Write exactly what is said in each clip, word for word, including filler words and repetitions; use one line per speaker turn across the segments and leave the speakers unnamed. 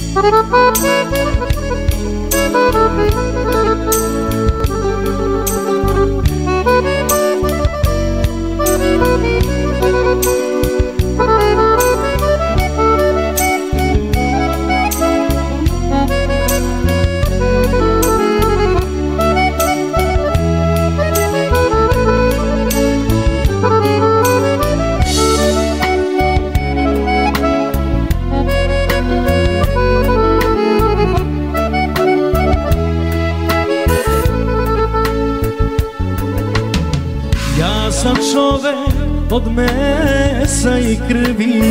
Sam čovek od mesa i krvi,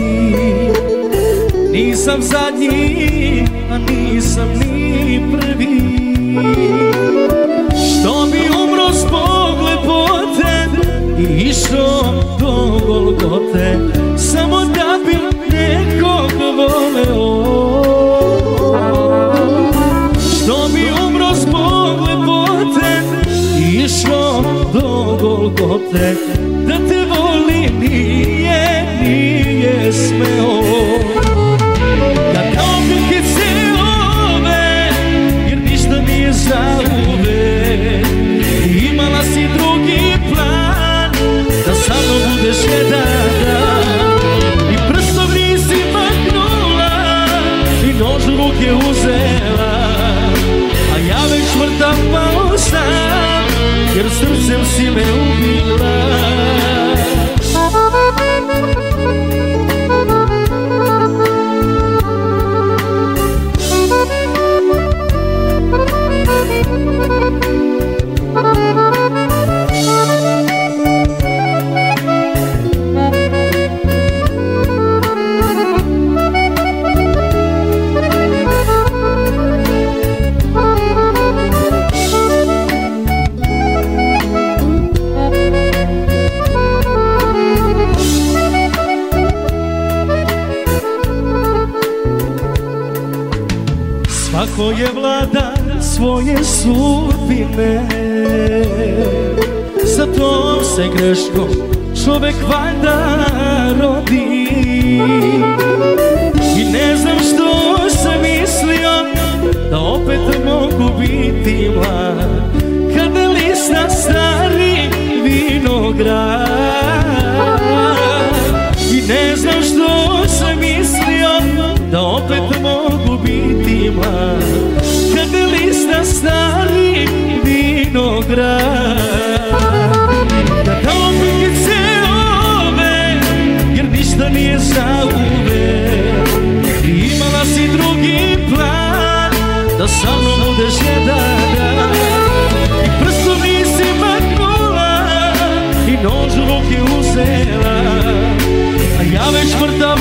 nisam zadnji, a nisam ni prvi, što bi umro zbog lepote i išao do Golgote, samo da bi nekog voleo. Što bi umro zbog lepote i išao do Golgote, da te voli nije, nije smeo. Kad opet se ove, jer ništa nije za uvek, imala si drugi plan, da sa mnom budeš jedan dan, i prstom nisi maknula, i nož u ruke uzela, a ja već mrtav pao sam, jer srcem si me ubila. Svako je vladar svoje sudbine, sa tom se greškom čovek valjda rodi. I ne znam što sam mislio, da opet mogu biti mlad, kada lista stari vinograd. I ne znam što sam mislio, da opet mogu biti mlad, kada lista stari vinograd. Kada opet se ove, jer ništa nije za uvek, imala si drugi plan, da sa mnom budeš jedan dan, i prstom nisi maknula, i nož u ruke uzela, a ja već mrtav